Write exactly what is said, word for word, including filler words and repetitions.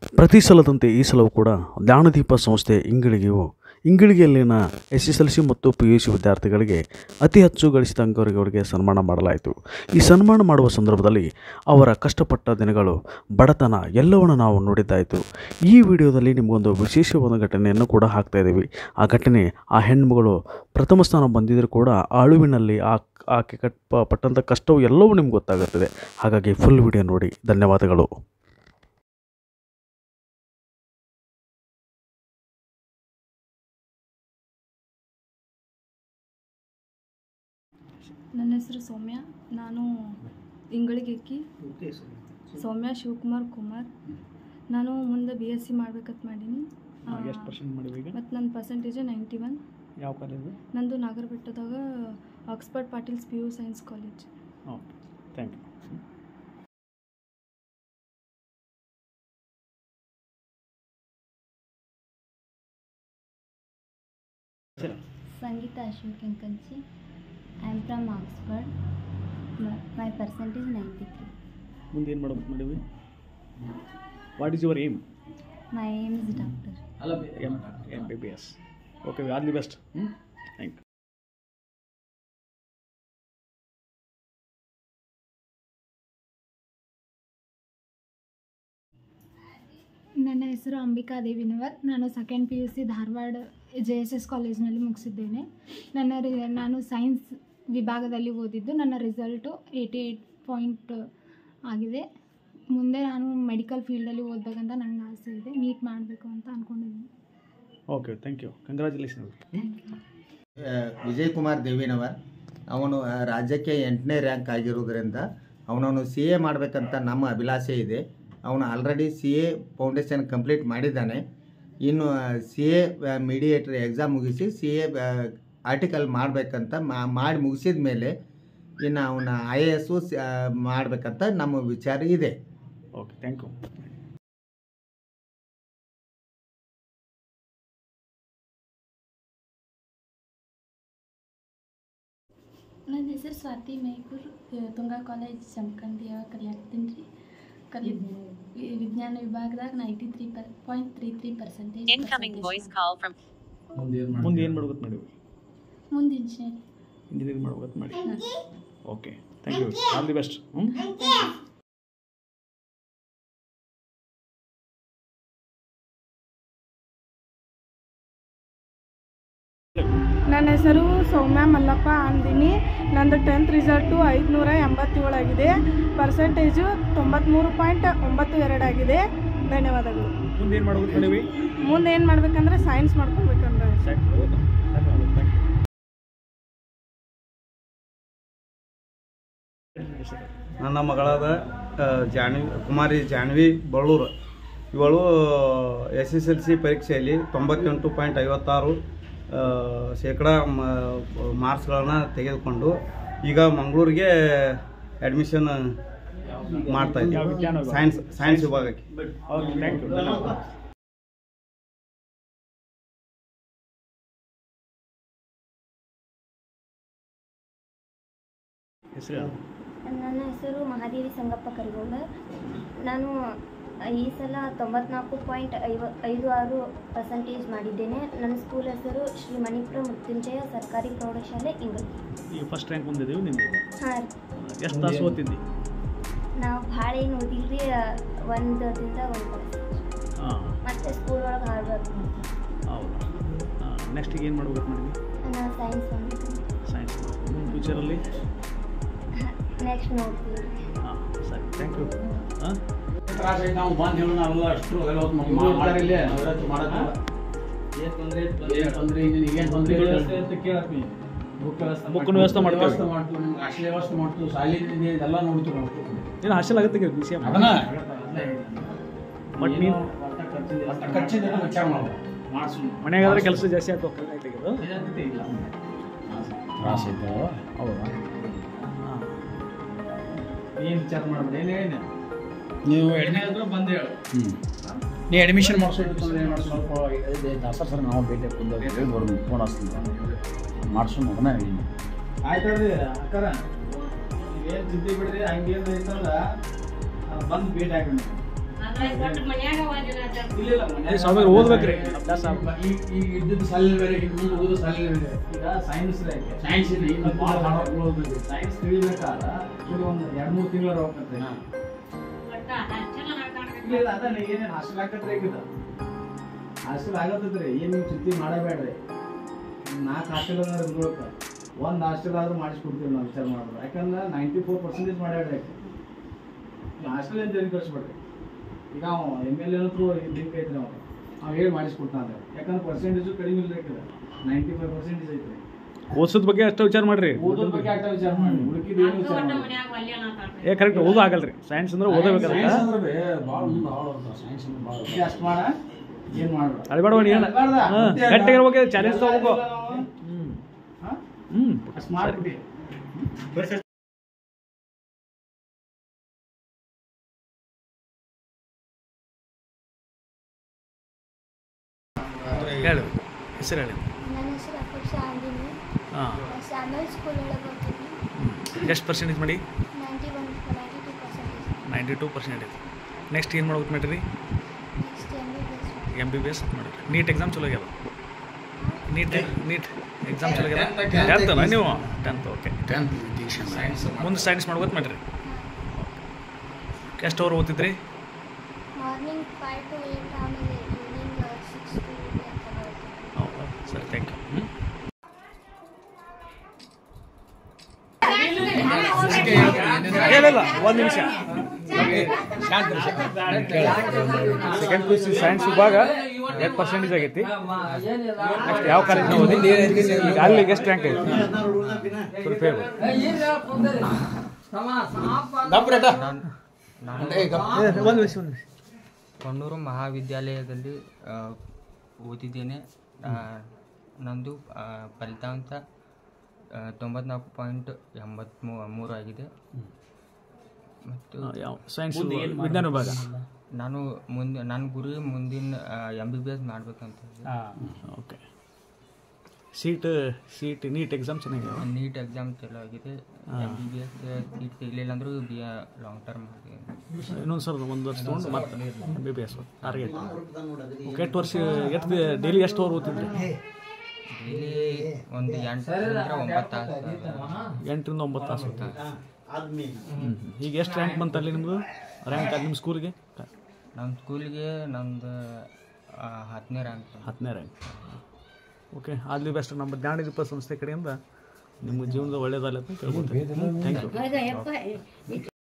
ಪ್ರತಿ ಸಲದಂತೆ ಈ ಸಲವೂ ಕೂಡ ಜ್ಞಾನದೀಪ ಸಂಸ್ಥೆ ಇಂಗಳಿಗೆಯು ಇಂಗಳಿಗೆಯಲ್ಲಿನ ಎಸ್ ಎಸ್ ಎಲ್ ಸಿ ಮತ್ತು ಪಿ ಯು ಸಿ ವಿದ್ಯಾರ್ಥಿಗಳಿಗೆ ಅತಿ ಹೆಚ್ಚು ಗಳಿಸಿದ ಅಂಕವರಿಗೆ ಸನ್ಮಾನ ಮಾಡಲಾಯಿತು. ಈ ಸನ್ಮಾನ ಮಾಡುವ ಸಂದರ್ಭದಲ್ಲಿ ಅವರ ಕಷ್ಟಪಟ್ಟ ದಿನಗಳು, ಬಡತನ ಎಲ್ಲವನ್ನು ನಾವು ನೋಡಿದ್ದಾಯಿತು. ಈ ವಿಡಿಯೋದಲ್ಲಿ ನಿಮಗೊಂದು ವಿಶೇಷವಾದ ಘಟನೆಯನ್ನು ಕೂಡ ಹಾಕ್ತಾ ಇದ್ದೀವಿ. ಆ ಘಟನೆ, ಆ ಹೆಣ್ಮಗಳು ಪ್ರಥಮ ಸ್ಥಾನ ಬಂದಿದ್ದರೂ ಕೂಡ ಆ ಅಳುವಿನಲ್ಲಿ ಆ ಆಕೆ ಕಟ್ ಪಟ್ಟಂಥ ಕಷ್ಟವು ಎಲ್ಲವೂ ನಿಮ್ಗೆ ಗೊತ್ತಾಗುತ್ತದೆ. ಹಾಗಾಗಿ ಫುಲ್ ವಿಡಿಯೋ ನೋಡಿ. ಧನ್ಯವಾದಗಳು. ನನ್ನ ಹೆಸರು ಸೌಮ್ಯ. ನಾನು ಇಂಗಳಿಗೆಕ್ಕಿ ಸೌಮ್ಯ ಶಿವಕುಮಾರ್ ಕುಮಾರ್. ನಾನು ಮುಂದೆ ಬಿ ಎಸ್ ಸಿ ಮಾಡ್ಬೇಕಂತ ಮಾಡೀನಿ. ಎಷ್ಟು ಪರ್ಸೆಂಟ್ ಮಾಡಿವಿ? ಮತ್ತು ನನ್ನ ಪರ್ಸೆಂಟೇಜ್ ನೈಂಟಿ ಒನ್. ಯಾವ ಕಾಲೇಜು? ನಂದು ನಾಗರಬೆಟ್ಟದಾಗ Oxford Patil's P U science college. Okay, thank you. Sangeeta Ashok Kenkanchi. I am from Oxford. My percentage ninety-three. ಮುಂದೆ ಏನು ಮಾಡಬೇಕು ಮಾಡಿವಿ? What is your aim? My aim is doctor. M M B B S. Okay, all the best. ಹ್ಞೂ, thank you. ನನ್ನ ಹೆಸರು ಅಂಬಿಕಾ ದೇವಿನವರ್. ನಾನು second P U C Dharwad J S S ಕಾಲೇಜ್ನಲ್ಲಿ ಮುಗಿಸಿದ್ದೇನೆ. ನನ್ನ ರಿ ನಾನು ಸೈನ್ಸ್ ವಿಭಾಗದಲ್ಲಿ ಓದಿದ್ದು. ನನ್ನ ರಿಸಲ್ಟು ಏಯ್ಟಿ ಏಯ್ಟ್ ಪಾಯಿಂಟ್ ಆಗಿದೆ. ಮುಂದೆ ನಾನು ಮೆಡಿಕಲ್ ಫೀಲ್ಡಲ್ಲಿ ಓದಬೇಕಂತ ನನಗೆ ಆಸೆ ಇದೆ. ನೀಟ್ ಮಾಡಬೇಕು ಅಂತ ಅಂದ್ಕೊಂಡಿದ್ದೀನಿ. Okay, thank you. Congratulation. Vijay Kumar Devinavar. ಅವನು ರಾಜ್ಯಕ್ಕೆ ಎಂಟನೇ ರ್ಯಾಂಕ್ ಆಗಿರೋದ್ರಿಂದ ಅವನವನು ಸಿ ಎ ಮಾಡಬೇಕಂತ ನಮ್ಮ ಅಭಿಲಾಷೆ ಇದೆ. ಅವನು already C A foundation complete ಮಾಡಿದ್ದಾನೆ. ಇನ್ನು ಸಿ ಎ ಮೀಡಿಯೇಟರ್ ಎಕ್ಸಾಮ್ ಮುಗಿಸಿ ಸಿ ಎ ಆರ್ಟಿಕಲ್ ಮಾಡಬೇಕಂತ ಮಾಡಿ ಮುಗಿಸಿದ ಮೇಲೆ ಇನ್ನು ಅವನ ಐ ಎ ಎಸ್ಸು ಮಾಡಬೇಕಂತ ನಮ್ಮ ವಿಚಾರ ಇದೆ. Okay, thank you. ನನ್ನ ಹೆಸರು ಸ್ವಾತಿ ಮೈಕೂರ್. ತುಂಗಾ ಕಾಲೇಜ್ ಜಮಖಂಡಿಯಾಗ ಕಲಿಯಾಕ್ತೀನಿ ರೀ. ಕಲಿ ವಿಜ್ಞಾನ ವಿಭಾಗದಾಗ ninety three per point three three percentage. ಮುಂದೆ ಏನು ಮಾಡ್ಬೇಕು ಮಾಡಿವಿ? ಮುಂದೆ ಇಂಜಿನಿಯರಿಂಗ್ ಇಂಜಿನಿಯರಿಂಗ್ ಮಾಡ್ಬೇಕು ಮಾಡಿ. Okay, thank you. All the best. ಹ್ಞೂ. ನನ್ನ ಹೆಸರು ಸೌಮ್ಯ ಮಲ್ಲಪ್ಪ ಅಂದಿನಿ. ನಂದು ಟೆಂತ್ ರಿಸಲ್ಟು ಐದುನೂರ ಎಂಬತ್ತೇಳು ಆಗಿದೆ. ಪರ್ಸೆಂಟೇಜು ತೊಂಬತ್ತ್ಮೂರು ಪಾಯಿಂಟ್ ಒಂಬತ್ತು ಎರಡು ಆಗಿದೆ. ಧನ್ಯವಾದಗಳು. ಮುಂದೆ ಏನು ಮಾಡ್ಬೇಕು ಮಾಡಿವಿ? ಮುಂದೆ ಏನು ಮಾಡ್ಬೇಕಂದ್ರೆ ಸೈನ್ಸ್ ಮಾಡ್ಕೊಬೇಕಂದ್ರೆ. ನನ್ನ ಮಗಳಾದ ಜಾನ್ವಿ ಕುಮಾರಿ ಜಾನ್ವಿ ಬಳ್ಳೂರು. ಇವಳು ಎಸ್ ಎಸ್ ಎಲ್ ಸಿ ಪರೀಕ್ಷೆಯಲ್ಲಿ ತೊಂಬತ್ತೆಂಟು ಪಾಯಿಂಟ್ ಐವತ್ತಾರು ಶೇಕಡ ಮಾರ್ಕ್ಸ್ಗಳನ್ನು ತೆಗೆದುಕೊಂಡು ಈಗ ಮಂಗಳೂರಿಗೆ ಅಡ್ಮಿಷನ್ ಮಾಡ್ತಾ ಇದ್ದೀವಿ ಸೈನ್ಸ್ ಸೈನ್ಸ್ ವಿಭಾಗಕ್ಕೆ. ನನ್ನ ಹೆಸರು ಮಹಾದೇವಿ ಸಂಗಪ್ಪ ಕರಿಗೋಳ. ನಾನು ಈ ಸಲ ತೊಂಬತ್ನಾಲ್ಕು ಪಾಯಿಂಟ್ ಐವ ಐದು ಆರು ಪರ್ಸೆಂಟೇಜ್ ಮಾಡಿದ್ದೇನೆ. ನನ್ನ ಸ್ಕೂಲ್ ಹೆಸರು ಶ್ರೀ ಮಣಿಪುರ ಮೃತ್ಯುಂಜಯ ಸರ್ಕಾರಿ ಪ್ರೌಢಶಾಲೆ ಇಂಗಳಿಗೆ. ಈಗ ಫಸ್ಟ್ ರ್ಯಾಂಕ್ ಬಂದಿದ್ದೀವಿ ನಿಮಗೆ? ಹಾಂ. ಎಷ್ಟು ತಾಸು ಓದ್ತಿದ್ದಿ? ನಾವು ಭಾಳ ಏನು ಓದಿಲ್ರಿ, ಒಂದು ದಿನದ ಒಂದು ಹಾಂ. ಮತ್ತು ಸ್ಕೂಲ್ ಒಳಗೆ ಹಾಡ್ಬೇಕು. ಹೌದಾ? ನೆಕ್ಸ್ಟ್ ಏನು ಮಾಡ್ಬೇಕು ಮಾಡಿದ್ವಿ? ನಾನು ಸೈನ್ಸ್ ಮಾಡ್ತೀನಿ. ಸೈನ್ಸ್ ಫ್ಯೂಚರಲ್ಲಿ ನೆಕ್ಸ್ಟ್ ನೋಡ್ತೀವಿ. ಹಾಂ, ಸರಿ, ಥ್ಯಾಂಕ್ ಯು. ಹಾಂ, ನಾವು ಬಂದು ಹೇಳೋಣ ಅವೆಲ್ಲ ಅಷ್ಟು ಮಾಡ್ತಾರಿಲ್ಲ ಮಾಡೋದು. ಏನು ತೊಂದರೆ ಏನು ತೊಂದರೆ ಈಗೇನು ತೊಂದರೆ ಕೇಳತ್ತೀನಿ. ಬುಕ್ಕಿನ ವ್ಯವಸ್ಥೆ ಮಾಡ್ತೀವಿ. ವ್ಯವಸ್ಥೆ ಮಾಡ್ತೀವಿ, ನಿಮ್ಗೆ ಹಾಸ್ಟೆಲ್ ವ್ಯವಸ್ಥೆ ಮಾಡ್ತೀವಿ, ಶಾಲೆಯಿಂದ ಎಲ್ಲ ನೋಡ್ತೀವಿ ನಾವು. ಏನು ಹಾಸ್ಟೆಲ್ ಆಗುತ್ತೆ ಬಿ ಸಿ ಎಮ್ ಅದನ್ನ ಬಟ್ ನೀನು ಖರ್ಚಿದ ವಿಚಾರ ಮಾಡೋದು ಮಾಡಿಸು. ಮನೆಯಾಗಾದ್ರೆ ಕೆಲಸ ಜಾಸ್ತಿ ಆಗ್ತವೆ ತೆಗೆದು ಇಲ್ಲ ತ್ರಾಸ ಐತೆ. ಹೌದಾ? ಹಾಂ, ಏನು ವಿಚಾರ ಮಾಡ್ಬೇಡಿ. ಏನು ಹೇಳಿ ನೀವು ಎಡ್ಮಿಷನ್ ಬಂದು ಹೇಳು. ಹ್ಞೂ, ನೀವು ಅಡ್ಮಿಷನ್ ಮಾಡಿಸೋದು ಸ್ವಲ್ಪ ದಾಸರ್ ಸರ್ ನಾವು ಭೇಟಿ ಹಾಕೊಂಡು ಬರ್ದು ಫೋನ್ ಹಚ್ತೀನಿ ಮಾಡಿಸೋ ಮಗನ ಹೇಳಿ. ಆಯ್ತು ಹೇಳ್ರಿ ಅಕ್ಕಾರ, ನೀವೇನು ಚಿಂತೆ ಬಿಡ್ರಿ. ಹಂಗೇನು ಐತಂದ್ರೆ ಬಂದು ಭೇಟಿ ಹಾಕಿ. ಸಾವಿರ ಓದ್ಬೇಕ್ರಿ ಅಭ್ಯಾಸ ಈಗ ಈಗ ಇದ್ದಿದ್ದು ಸಾಲಿನ ಬೇರೆ ಈಗ ಮುಂದೆ ಓದೋ ಸಾಲಿನ ಬೇರೆ. ಈಗ ಸೈನ್ಸ್ ಸೈನ್ಸ್ ಇದೆ ಇನ್ನು ಭಾಳ ಹಾರ್ಡ್ ಓದೋದು. ಸೈನ್ಸ್ ತಿಳಿಬೇಕಾದ್ರೆ ಈಗ ಒಂದು ಎರಡು ಮೂರು ತಿಂಗಳ ಹೋಗ್ತದೆ. ಇಲ್ಲ ಇಲ್ಲ ಅದ ಏನೇನು ಹಾಸ್ಟೆಲ್ ಹಾಕತ್ರಿ ಈಗ ಹಾಸ್ಟೆಲ್ ಆಗತ್ತದ್ರಿ ಏನು ನೀವು ಚಿಂತೆ ಮಾಡಬೇಡ್ರಿ. ನಾಲ್ಕು ಹಾಸ್ಟೆಲ್ ಅಂದ್ರೆ ಬಿಡ್ಬೇಕು ಒಂದು ಹಾಸ್ಟೆಲ್ ಆದ್ರೂ ಮಾಡಿಸ್ಕೊಡ್ತೀವಿ ನಾವು ವಿಚಾರ ಮಾಡೋದು. ಯಾಕಂದ್ರೆ ನೈಂಟಿ ಫೋರ್ ಪರ್ಸೆಂಟೇಜ್ ಮಾಡ್ಯಾಡ್ರಿ ಹಾಸ್ಟೆಲ್ ಅಂತ ಏನು ಕಳಿಸ್ಬೇಡ್ರಿ. ಈಗ ಅವ ಎಮ್ ಎಲ್ ಎನೂ ಲಿಂಕ್ ಐತ್ರಿ ಅವ ಅವ್ ಹೇಳಿ ಮಾಡಿಸ್ಕೊಡ್ತಾನೆ. ಯಾಕಂದ್ರೆ ಪರ್ಸೆಂಟೇಜು ಕಡಿಮೆ ಇಲ್ರಿ ನೈಂಟಿ ಫೈವ್ ಪರ್ಸೆಂಟೇಜ್ ಐತ್ರಿ. ಓದ್ಸೋದ್ ಬಗ್ಗೆ ಅಷ್ಟೇ ವಿಚಾರ ಮಾಡ್ರಿ. ಓದೋದ್ರ ಬಗ್ಗೆ ಅಷ್ಟ ವಿಚಾರ ಮಾಡಿ ಉಳ್ಕಿದ ಏನು ವಿಚಾರ ಮಾಡಿ. ಏ ಕರೆಕ್ಟ್ ಓದೋ ಆಗಲ್ರಿ. ಸೈನ್ಸ್ ಅಂದ್ರೆ ಓದಬೇಕಲ್ಲ. ಸೈನ್ಸ್ ಅಂದ್ರೆ ಭಾಳ ಮುಂದೆ ಹಾಳು ಸೈನ್ಸ್ ಅಂದ್ರೆ ಭಾಳ ಈಗ ಅಷ್ಟು ಮಾಡ ಏನು ಮಾಡ್ಬೇಡ ಅಳ್ಬೇಡ ನೀನು ಗಟ್ಟಿಗಿರ್ಬೇಕು ಚಾಲೆಂಜ್ ತಗೋಬೇಕು. ಹ್ಞೂ ಅಷ್ಟು ಮಾಡ್ಬಿಟ್ಟು ಹೇಳು ಹೆಸರು ಹೇಳಿ. ನನ್ನ ಹೆಸರು ಅಪೇಕ್ಷಾ ಅಂದಿನಿ. ಹಾಂ ಸ್ಯಾಮಲ್ ಸ್ಕೂಲ್ ಒಳಗೆ ಓದ್ತೀನಿ. ಎಷ್ಟು ಪರ್ಸೆಂಟೇಜ್ ಮಾಡಿ? Ninety one ninety two percentage. Ninety two percentage. Next ಏನು ಮಾಡ್ಬೇಕು ಮಾಡಿರಿ? Next M B B S. M B B S ಮಾಡಿರಿ. ನೀಟ್ ಎಕ್ಸಾಮ್ ಚಲೋ ಆಗ್ಯಾವ? ನೀಟ್ ನೀಟ್ ಎಕ್ಸಾಮ್ ಚಲೋ ಆಗ್ಯಾವ? ಟೆಂತಲ್ಲ ನೀವು? Tenth okay. ಟೆಂತ್ ಸೈನ್ಸ್ ಮುಂದೆ ಸೈನ್ಸ್ ಮಾಡ್ಬೋದು ಮಾಡಿರಿ. ಎಷ್ಟು ಅವರ್ ಓದ್ತಿದ್ರಿ? ಮಾರ್ನಿಂಗ್ ಫೈವ್ ಟು ಏಯ್ಟ್ ಆಮೇಲೆ ಈವ್ನಿಂಗ್ ಸಿಕ್ಸ್ ಟು ಏಯ್ಟ್ ಅಂತ ಓದ್ತೀನಿ. ಹೌದಾ ಸರಿ ಥ್ಯಾಂಕ್ ಯು. ಹ್ಞೂ ಇಲ್ಲ ಒಂದು ನಿಮಿಷ. Second P U C science ವಿಭಾಗ ಎಷ್ಟು ಪರ್ಸೆಂಟೇಜ್ ಆಗೈತಿ? ನೆಕ್ಸ್ಟ್ ಯಾವ ಕಾಲೇಜ್ನ ಓದಿ? ಈಗ ಅಲ್ಲಿಗೆ ಎಷ್ಟು ರ್ಯಾಂಕ್ ಐತಿ? ಸ್ವಲ್ಪ ಹೇಳಿ. ಒಂದು ನಿಮಿಷ ಒಂದು ನಿಮಿಷ. ಕೊಣ್ಣೂರು ಮಹಾವಿದ್ಯಾಲಯದಲ್ಲಿ ಓದಿದ್ದೇನೆ. ನಂದು ಫಲಿತಾಂಶ ತೊಂಬತ್ನಾಲ್ಕು ಪಾಯಿಂಟ್ ಎಂಬತ್ಮೂ ಮೂರು ಆಗಿದೆ. ಮತ್ತು ಸೈನ್ಸ್ ವಿಜ್ಞಾನ ವಿಭಾಗ ನಾನು ಮುಂದೆ ನನ್ನ ಗುರಿ ಮುಂದಿನ ಎಮ್ ಬಿ ಬಿ ಎಸ್ ಮಾಡಬೇಕಂತ. Okay. Seat seat NEET exam ಚೆನ್ನಾಗಿದೆ? ನೀಟ್ ಎಕ್ಸಾಮ್ ಚಲೋ ಆಗಿದೆ. M B B S seat ಸಿಗಲಿಲ್ಲ ಅಂದರೂ ಬಿ ಲಾಂಗ್ ಟರ್ಮ್ ಆಗಿದೆ. ಇನ್ನೊಂದು ಸರ್ ಒಂದು ವರ್ಷ ತೊಗೊಂಡು ಮತ್ತೆ M B B S target. Okay. ಎಷ್ಟು ವರ್ಷ ಎಷ್ಟು ಡೈಲಿ ಎಷ್ಟು ಅವರ್ ಓದ್ತಿದ್ರಿ? ಡೈಲಿ ಒಂದು ಎಂಟರಿಂದ ಒಂಬತ್ತು ತಾಸು. ಎಂಟರಿಂದ ಒಂಬತ್ತು ತಾಸು ಓದ್ತಿದ್ರಿ. ಹ್ಞೂ ಈಗ ಎಷ್ಟು ರ್ಯಾಂಕ್ ಬಂತಲ್ಲಿ ನಿಮ್ಮದು? ರ್ಯಾಂಕ್ ಅದು ನಿಮ್ಮ ಸ್ಕೂಲಿಗೆ? ನಮ್ಮ ಸ್ಕೂಲಿಗೆ ನಮ್ಮದು ಹತ್ತನೇ ರ್ಯಾಂಕ್. ಹತ್ತನೇ rank. Okay. All the best. ನಮ್ಮ ಜ್ಞಾನದೀಪ ಸಂಸ್ಥೆ ಕಡೆಯಿಂದ ನಿಮ್ಮ ಜೀವನದ ಒಳ್ಳೆಯದಲ್ಲ ಅಂತ ಕೇಳ್ಬೋದು. Thank you.